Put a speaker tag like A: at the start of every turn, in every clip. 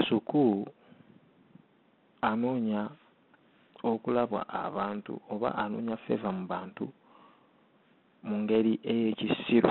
A: Kasuku anoonya okulaba abantu oba anoonya feva mu bantu mu ngeri ey'ekisiru.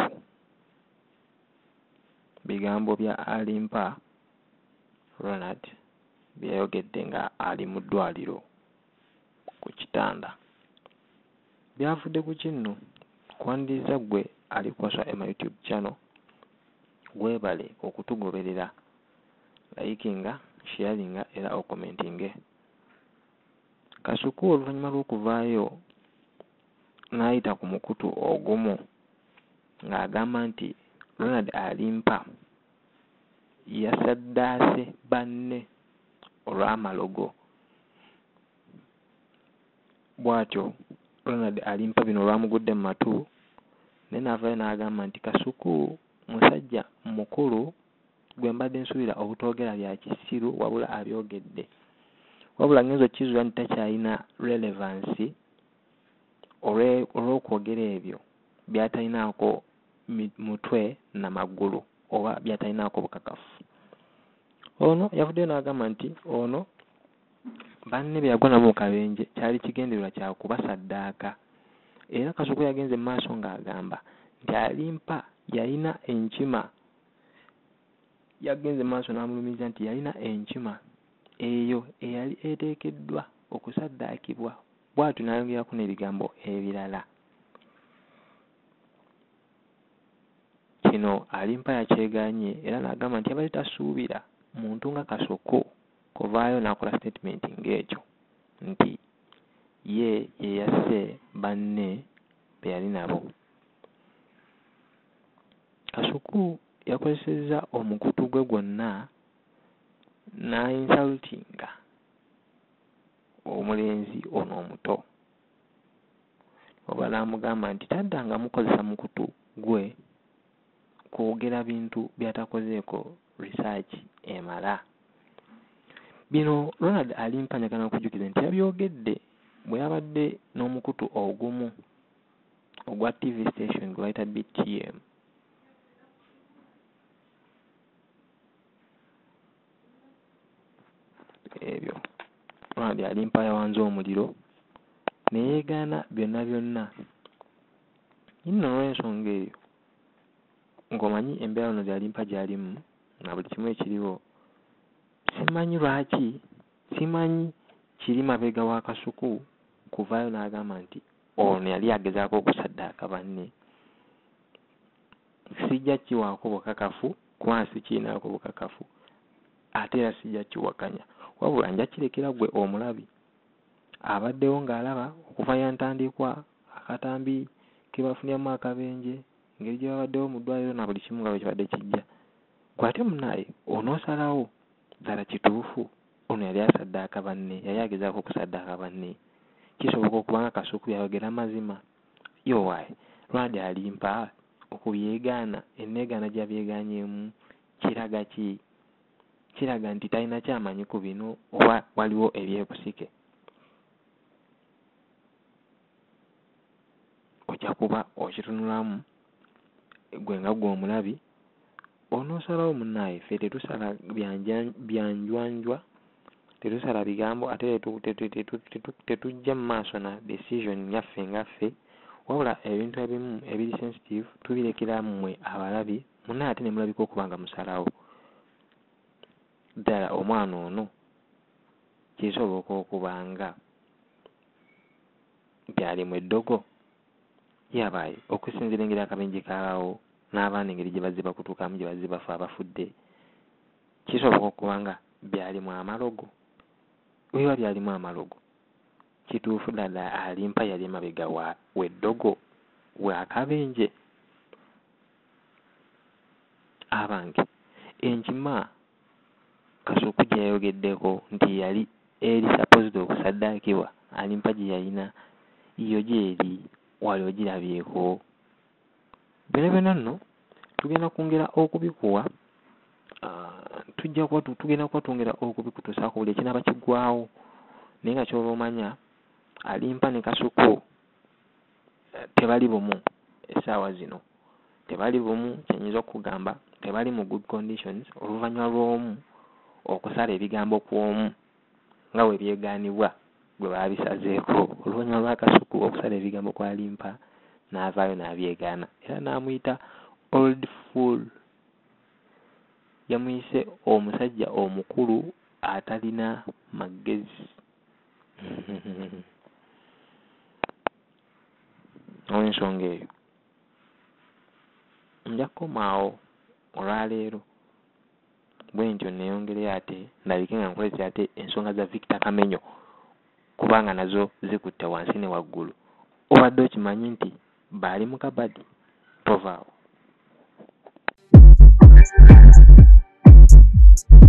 A: Bigambo bya Alimpa Ronald byayogedde nga ali mu ddwaliro ku kitanda. Byavudde ku kinno kwaniriza gwe ali kwasa ema YouTube channel weebale okutugoberera, likinga, sharinga era okomentinge. Kasuku oluvannyuma lw'okuvaayo n'ayita ku mukutu ogumu ng'agamba nti Ronald Alimpa yasaddaase banne olw'amalogo. Bw'atyo Ronald Alimpa bino olwamugudde mu matu naye n'avaayo n'agamba nti Kasuku musajja mukulu gwe mbadde nsuubira obutoogera bya kisiru wabula abyogedde. Wabula ngenza okkizuula nti takyalina relevansi olw'okwogera ebyo by'atalinaako mutwe na magulu oba by'atalinaako bukakafu. Ono yavuddeyo n'agamba nti ono banne bye yagwa nabo mu kabenje kyali kigendererwa kya kubasaddaaka. Era Kasuku yagenze mu maaso ng'agamba nti Alimpa yalina enkima. Yagenze mu maaso n'amulumiza nti yalina enkima eyo eyali eteekeddwa okusaddaakibwa. Bw'atyo n'ayongerako n'ebigambo ebirala. Kino Alimpa yakyegaanye era n'agamba nti yabadde tasuubira muntu nga Kasuku kuvaayo n'akola statement ng'ekyo nti ye yasse banne be yali nabo. Kasuku yakozesezza omukutu gwe gwonna n'insultinga omulenzi ono omuto. Oba n'amugamba nti taddanga mukozesa mukutu gwe kwogera bintu by'atakozeeko research emala. Bino Ronald Alimpa njagala okujjukiza nti yabyogedde bwe yabadde n'omukutu ogumu ogwa TV station gwe bayita BTM. Ebyo Ronald Alimpa yawanze omuliro ne yeegaana byonna byonna. Nno olw'ensonga eyo ng'omanyi embeera Ronald Alimpa gy'alimu na buli kimu ekiriwo, simanyi lwaki, simanyi kiri mabega wa Kasuku kuvaayo n'agamba nti ono yali agezaako okusaddaaka banne. Sijja kiwaako bukakafu kubanga sikiinaako bukakafu ate era sijja kiwakanya, wabula nja kirekera gwe omulabi abaddewo ng'alaba okuva yantandikwa akatambi ke bafunyamu akabenje, engeri gye babaddewo mu ddwaliro na buli kimu nga bwe kibadde kijja. Gwe ate munnaye onoosalawo ddala kituufu ono yali asaddaaka banne, yali agezaako okusaddaaka banne. Kisoboka okuba nga Kasuku yayogera mazima? Yowaayi Ronald Alimpa okubyegaana, enneegaana gy'abyegaanyeemu kiraga ki? Kiraga nti talina kyamanyi ku bino oba waliwo ebyebusike. Ojja kuba okitunulamu gwe nga gwe omulabi onoosalawo munnaye. Ffe tetusala byanjwanjwa, tetusala bigambo ate tetujja mu maaso na decision yaffe nga ffe, wabula ebintu ebimu ebiri sensitive tubirekera mmwe abalabi. Munnaye ate ne mulabika okuba nga musalawo. Ddala omwana ono kisoboka okuba nga byalimu eddogo yabaayi okusinziira engeri akabenje kaabawo n'abaana engeri gye bazze bakutuukamu gye bazze bafa abafudde. Kisoboka okuba nga byalimu amalogo. Weeba byalimu amalogo, kituufu ddala Alimpa yali emabega w'eddogo w'akabenje. Abange enkima Kasuku gye yayogeddeko nti yali eri supposed okusaddaakibwa, Alimpa gye yalina yo gyeri wali ogirabyeko. Bino byonna nno tugenda kwongera okubikuwa, tugenda kuba twongera okubikutuusaako buli ekinaaba kiggwaawo. Naye nga ky'oba omanya Alimpa ne Kasuku tebali bumu essaawa zino, tebali bumu. Kyenyinza okugamba tebali mu good conditions oluvannyuma lw'omu okusala ebigambo kw'omu nga bwe byegaanibwa gwe baabisazeeko oluvannyuma lwa Kasuku okusala ebigambo kwalimpa n'avaayo n'abyegaana era n'amuyita old fool. Yamuyise omusajja omukulu atalina magezi. Olw'ensonga eyo nja kukomaawo olwaleero bwe ntyo neeyongereyo ate ndabike nga nkoleza ate ensonga za Victor Kamenyo kubanga nazo zikutte wansi ne waggulu. Obadde okimanyi nti baali mu kabadi tovaawo.